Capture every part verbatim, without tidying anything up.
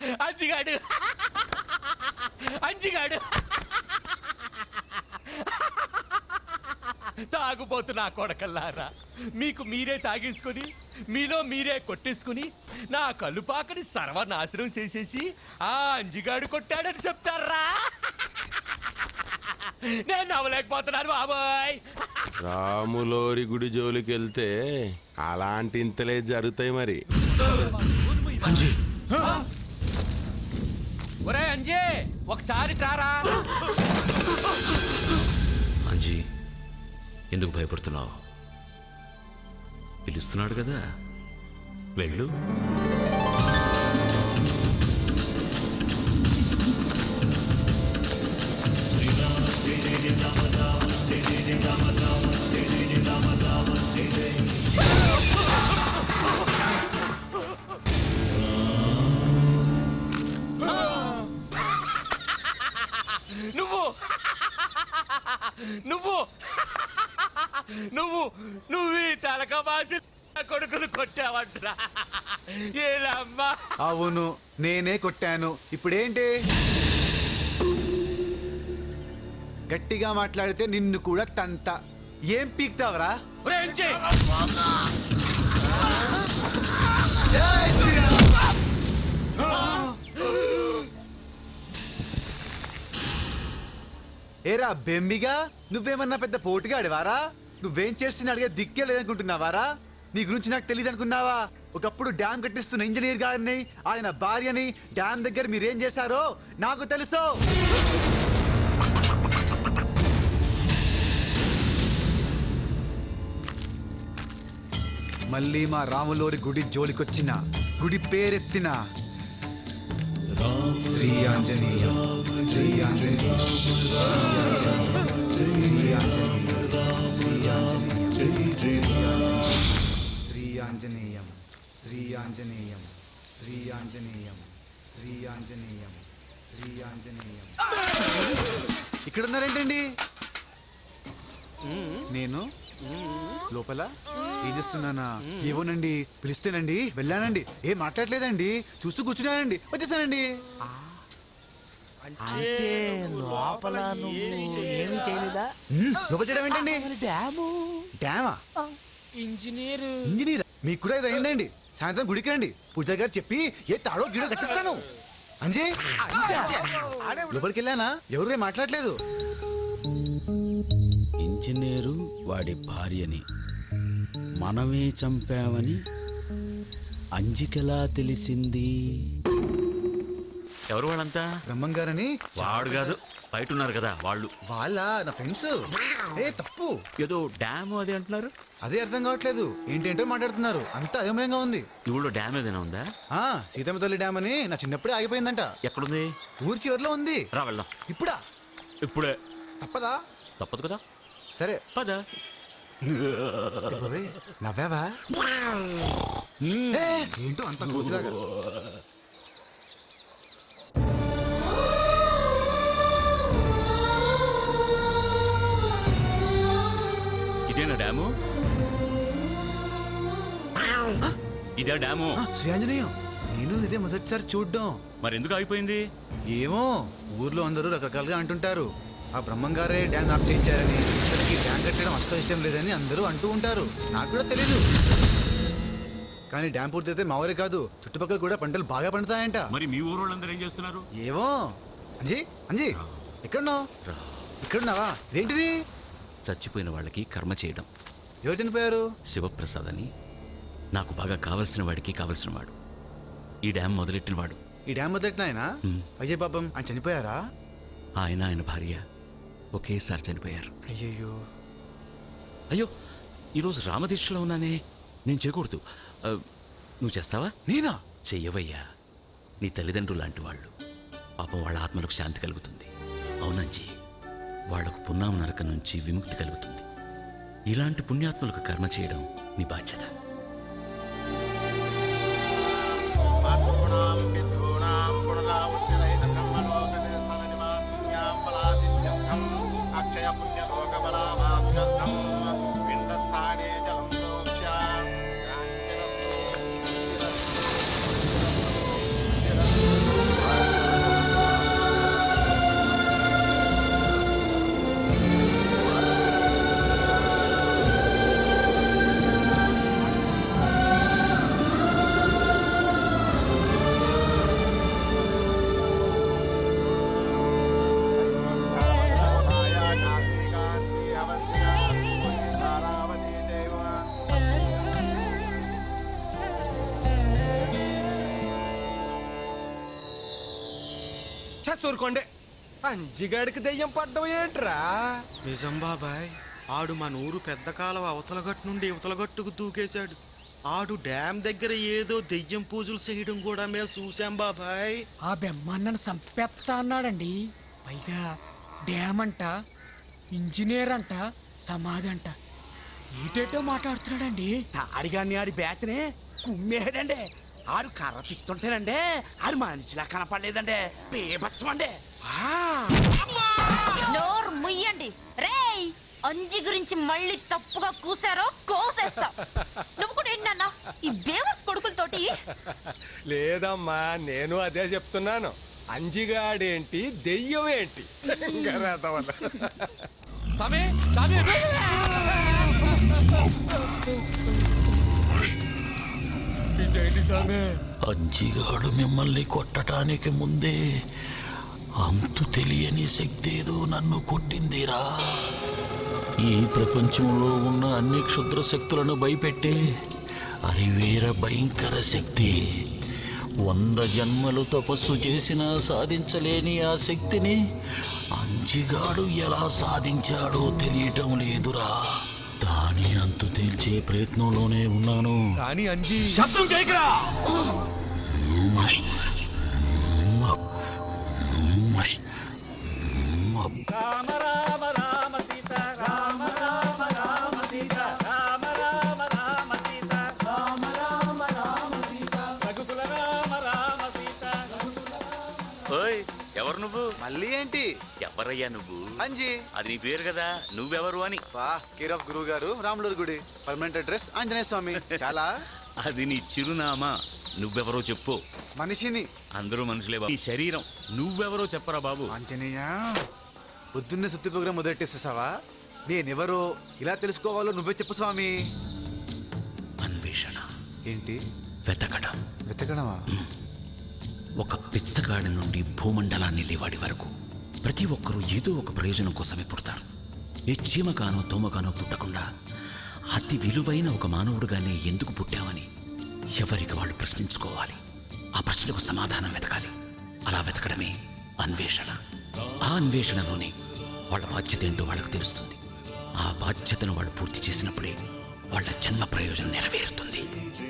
అంజిగాడు అంజిగాడు తాగుపోతున్నా కొడకల్లారా, మీకు మీరే తాగేసుకొని మీలో మీరే కొట్టేసుకుని నా కలుపాకని సర్వనాశనం చేసేసి ఆ అంజిగాడు కొట్టాడని చెప్తారా? నేను నవ్వలేకపోతున్నాను బాబాయ్. రాములోరి గుడి జోలికి వెళ్తే అలాంటి ఇంతలే జరుగుతాయి మరి. ఒరే అంజీ, ఒకసారి ట్రారా. అంజీ, ఎందుకు భయపడుతున్నావు? పిలుస్తున్నాడు కదా, వెళ్ళు. నువ్వు నువ్వు నువ్వు నువ్వు ఈ తలక బాసి కొడుకును కొట్టావంటరా? ఏలమ్మా? అవును, నేనే కొట్టాను. ఇప్పుడేంటి? గట్టిగా మాట్లాడితే నిన్ను కూడా తంత. ఏం పీక్తావరా? ఏరా బెమ్మిగా, నువ్వేమన్నా పెద్ద పోటుగా అడివారా? నువ్వేం చేస్తున్నా అడిగే దిక్కే లేదనుకుంటున్నావారా? నీ గురించి నాకు తెలియదు అనుకున్నావా? ఒకప్పుడు డ్యామ్ కట్టిస్తున్న ఇంజనీర్ గారిని, ఆయన భార్యని డ్యామ్ దగ్గర మీరేం చేశారో నాకు తెలుసు. మళ్ళీ మా రాములోరి గుడి జోలికొచ్చిన, గుడి పేరెత్తిన శ్రీ ఆంజనేయ శ్రీ ఆంజనేయ శ్రీ ఆంజనేయం శ్రీ ఆంజనేయం శ్రీ ఆంజనేయం శ్రీ ఆంజనేయం శ్రీ ఆంజనేయం. ఇక్కడ ఉన్నారేంటండి? నేను లోపల ఏం చేస్తున్నానా? ఏవోనండి, పిలిస్తేనండి వెళ్ళానండి. ఏం మాట్లాడలేదండి, చూస్తూ కూర్చున్నానండి, వచ్చేసానండి. లోపల ఏమి చేయలేదా? లోపల చేయడం ఏంటండి? డ్యాము డ్యామా? ఇంజనీర్ ఇంజనీర్ మీకు కూడా ఇది అయిందండి. సాయంత్రం గుడికి రండి, పూజ గారు చెప్పి ఏ తాడో గిడో కట్టిస్తాను. అంజీ లోపలికి వెళ్ళానా? ఎవరు మాట్లాడలేదు. ఇంజనీరు వాడి భార్యని మనమే చంపామని అంజికెలా తెలిసింది? ఎవరు వాళ్ళంతా? బ్రహ్మం గారని. వాడు కాదు, బయట ఉన్నారు కదా వాళ్ళు. వాళ్ళ నా ఫ్రెండ్స్. ఏ తప్పు, ఏదో డ్యామ్ అది అంటున్నారు. అదే అర్థం కావట్లేదు, ఏంటేంటో మాట్లాడుతున్నారు. అంత అయోమయంగా ఉంది. ఈ ఊళ్ళో డ్యామ్ ఏదైనా ఉందా? ఆ సీతమ్మ తల్లి డ్యామ్ అని నా చిన్నప్పుడే ఆగిపోయిందంట. ఎక్కడుంది? ఊరి చివరిలో ఉంది. రా వెళ్దాం. ఇప్పుడా? ఇప్పుడే. తప్పదా? తప్పదు కదా. సరే పద. నవ్వావా? ఏంటో అంత కూతులాగా. ఇదేనా డ్యాము? ఇదే డ్యాము? శ్రీ ఆంజనేయం, నేను ఇదే మొదటిసారి చూడ్డం. మరి ఎందుకు ఆగిపోయింది? ఏమో, ఊర్లో అందరూ రకరకాలుగా అంటుంటారు. ఆ బ్రహ్మంగారే డ్యామ్ ఆఫ్ చేయించారని, ఇతనికి డ్యామ్ కట్టడం అస్సలు ఇష్టం లేదని అందరూ అంటూ ఉంటారు. నాకు కూడా తెలీదు. కానీ డ్యామ్ పూర్తయితే మా ఊరే కాదు, చుట్టుపక్కల కూడా పంటలు బాగా పండుతాయంట. మరి మీ ఊరు వాళ్ళందరూ ఏం చేస్తున్నారు? ఏమో. అంజీ అంజీ ఎక్కడున్నావు? ఇక్కడున్నావా? ఏంటిది? చచ్చిపోయిన వాళ్ళకి కర్మ చేయడం. ఎవరు చనిపోయారు? శివప్రసాద్ అని, నాకు బాగా కావలసిన వాడికి కావలసిన వాడు, ఈ డ్యామ్ మొదలెట్టిన వాడు. ఈ డ్యామ్ మొదలెట్టిన ఆయన? అయ్యే పాపం, ఆయన చనిపోయారా? ఆయన ఆయన భార్య ఒకేసారి చనిపోయారు. అయ్యయ్యో. అయ్యో, ఈరోజు రామదీక్షలో ఉన్నానే, నేను చేయకూడదు. నువ్వు చేస్తావా? నేనా? చెయ్యవయ్యా, నీ తల్లిదండ్రులు లాంటి వాళ్ళు. పాపం వాళ్ళ ఆత్మలకు శాంతి కలుగుతుంది. అవునంజీ, వాళ్లకు పున్నామ నరకం నుంచి విముక్తి కలుగుతుంది. ఇలాంటి పుణ్యాత్ములకు కర్మ చేయడం నీ బాధ్యత. చచ్చూరుకోండి. అంజిగాడికి దెయ్యం పడ్డం ఏంట్రా? నిజం బాబాయ్, ఆడు మన ఊరు పెద్ద కాలం అవతల గట్టు నుండి ఇవతల గట్టుకు దూకేశాడు. ఆడు డ్యామ్ దగ్గర ఏదో దెయ్యం పూజలు చేయడం కూడా మేము చూసాం బాబాయ్. ఆ బెమ్మన్నను సంపెత్తా అన్నాడండి. పైగా డ్యామ్ అంట, ఇంజనీర్ అంట, సమాధి అంట, ఏటేటో మాట్లాడుతున్నాడండి. ఆడిగాన్ని ఆడి బ్యాచ్నే కుమ్మేడండి. ఆడు కర్ర తిట్టుంటేనండి ఆడు మనిషిలా కనపడలేదండి. బేబచ్చమండి. నోరు ముయ్యండి రేయ్. అంజి గురించి మళ్ళీ తప్పుగా కూసారో కోసేస్తా. నువ్వు కూడా ఏంటన్నా ఈ బేవస్ కొడుకులతోటి? లేదమ్మా, నేను అదే చెప్తున్నాను. అంజిగాడేంటి దెయ్యం ఏంటి? సామే సామే ఇదేంటి సామే? అంజిగాడు మిమ్మల్ని కొట్టడానికి ముందే అంతు తెలియని శక్తి ఏదో నన్ను కొట్టిందిరా. ఈ ప్రపంచంలో ఉన్న అన్ని క్షుద్ర శక్తులను భయపెట్టే అరివేర భయంకర శక్తి. వంద జన్మలు తపస్సు చేసినా సాధించలేని ఆ శక్తిని అంజిగాడు ఎలా సాధించాడో తెలియటం లేదురా. దాని అంతు తేల్చే ప్రయత్నంలోనే ఉన్నాను. కానీ అంజి శబ్దం చేయకురా. రామ రామ రామ సీత రామ రామ రామ సీత రామ రామ రామ సీత రామ రామ రామ సీత రఘుకుల రామ రామ సీత. ఓయ్, ఎవరు నువ్వు? మళ్ళీ ఏంటి? ఎవరయ్యా నువ్వు? అంజీ. అది నీ పేరు కదా, నువ్వెవరు అని. వా, కేర్ ఆఫ్ గురువు గారు, రాములూరు గుడి, పర్మనెంట్ అడ్రస్ ఆంజనేయ స్వామి. చాలా అది నీ చిరునామా. నువ్వెవరో చెప్పు. మనిషిని. అందరూ మనుషులే బాబు. నీ శరీరం నువ్వెవరో చెప్పరా బాబు. ఆంజనేయ, పొద్దున్నే సుత్తి ప్రోగ్రాం మొదలెట్టేసేసావా? నేనెవరో ఇలా తెలుసుకోవాలో నువ్వే చెప్పు స్వామి. అన్వేషణ. ఏంటి? వెతకడం. వెతకడమా? ఒక పిచ్చగాడి నుండి భూమండలాన్ని లేవాడి వరకు ప్రతి ఒక్కరూ ఏదో ఒక ప్రయోజనం కోసమే పుడతారు. ఏ చీమకానో దోమకానో పుట్టకుండా అతి విలువైన ఒక మానవుడుగానే ఎందుకు పుట్టామని ఎవరికి వాళ్ళు ప్రశ్నించుకోవాలి. ఆ ప్రశ్నకు సమాధానం వెతకాలి. అలా వెతకడమే అన్వేషణ. ఆ అన్వేషణలోనే వాళ్ళ బాధ్యత ఏంటో వాళ్ళకు తెలుస్తుంది. ఆ బాధ్యతను వాళ్ళు పూర్తి చేసినప్పుడే వాళ్ళ జన్మ ప్రయోజనం నెరవేరుతుంది.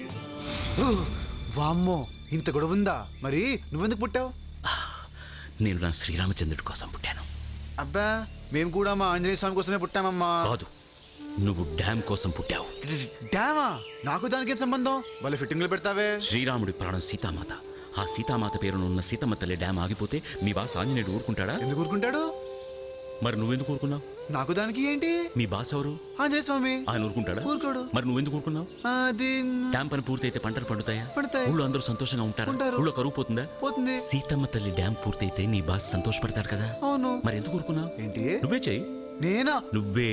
వామ్మో, ఇంత గొడవ ఉందా? మరి నువ్వెందుకు పుట్టావు? నేను నా శ్రీరామచంద్రుడి కోసం పుట్టాను. అబ్బా, మేము కూడా మా ఆంజనేయ స్వామి కోసమే పుట్టామమ్మా. కాదు, నువ్వు డ్యామ్ కోసం పుట్టావు. డ్యామా? నాకు దానికి సంబంధం? వాళ్ళ ఫిట్టింగ్లు పెడతావే. శ్రీరాముడి ప్రాణం సీతామాత. ఆ సీతామాత పేరును ఉన్న సీతమ్మ తల్లి డ్యామ్ ఆగిపోతే మీ బాస్ ఆంజనేయుడు ఊరుకుంటాడా? ఎందుకు ఊరుకుంటాడు? మరి నువ్వెందుకు ఊరుకున్నావు? నాకు దానికి ఏంటి? మీ బాస్ ఎవరు? ఆంజనేయ స్వామి. ఆయన ఊరుకుంటాడా? ఊరుకోడు. మరి నువ్వెందుకు ఊరుకున్నావు? అది డ్యామ్ పని పూర్తయితే పంటలు పండుతాయా? పండుతాయి. ఊళ్ళో అందరూ సంతోషంగా ఉంటారా? ఉంటారు. ఊళ్ళో కరువు పోతుందా? పోతుంది. సీతమ్మ తల్లి డ్యామ్ పూర్తయితే నీ బాస్ సంతోషపడతాడు కదా. అవును. మరి ఎందుకు ఊరుకున్నావు? ఏంటి? నువ్వే చెయ్యి. నేనా? నువ్వే.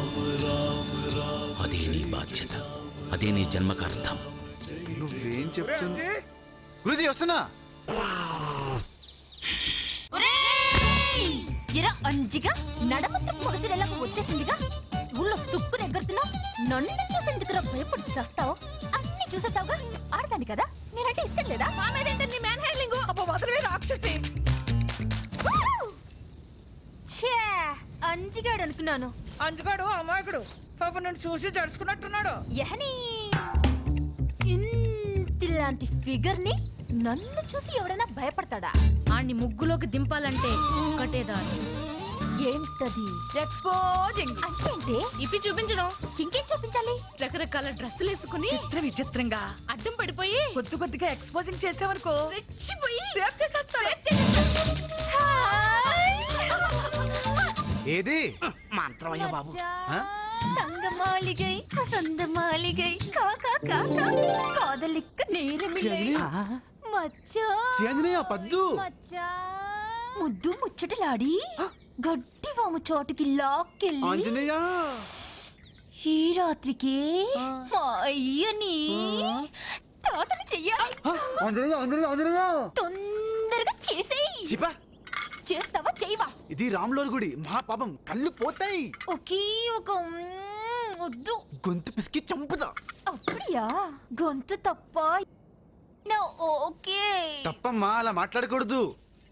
అదే నీ బాధ్యత, అదే నీ జన్మకార్థం. నువ్వేం చెప్తున్నా? గురుజీ వస్తున్నా. ఎరా అంజిగా, నడమంత్రం పొగసిరెలా వచ్చేసిందిగా. ఊళ్ళో తుక్కుని ఎగ్గరుతున్నావు. నన్ను చూసేందుకురా భయపడి చేస్తావు. అన్ని చూసేసావుగా. ఆడదాన్ని కదా, నేనంటే ఇష్టం లేదా? నీ మ్యాన్ హ్యాండ్లింగ్ రాక్షసి. ఛే, అంజిగాడు అనుకున్నాను. అంజుగాడు అమాయకుడు. పాప నన్ను చూసి జడుచుకున్నట్టున్నాడు. యహని ఇంతిలాంటి ఫిగర్ ని నన్ను చూసి ఎవడైనా భయపడతాడా? ఆన్ని ముగ్గులోకి దింపాలంటే ఒక్కటే దారి. ఏంటది? ఎక్స్పోజింగ్ అంటే ఇప్పి చూపించడం. ఇంకేం చూపించాలి? రకరకాల డ్రెస్సులు వేసుకుని చిత్ర విచిత్రంగా అడ్డం పడిపోయి కొద్ది కొద్దిగా ఎక్స్పోజింగ్ చేసావనుకో, రెచ్చిపోయి రేప్ చేసేస్తాడు. ఏది? మంత్రం అయ్యా బాబు. தங்க மாளிகை வசந்த மாளிகை காக்கா காக்கா காதலிக்க நேரமில்லை మచ్చా. ఆంజనేయ పద్దు. మచ్చా ముద్దు ముచ్చటలాడి గడ్డి వాము చోటుకి లాక్కెళ్ళి ఆంజనేయ ఈ రాత్రికి మా అయ్యని తాతని చెయ్యాలి. ఆంజనేయ ఆంజనేయ ఆంజనేయ తొందరగా చేసేయి. చేస్తావా చేయవా? ఇది రాములూరు గుడి, మహా పాపం, కళ్ళు పోతాయి. ఒకే ఒక వద్దు, గొంతు పిసికి చంపుదా. అప్పుడియా? గొంతు తప్ప? ఓకే తప్పమ్మా, అలా మాట్లాడకూడదు.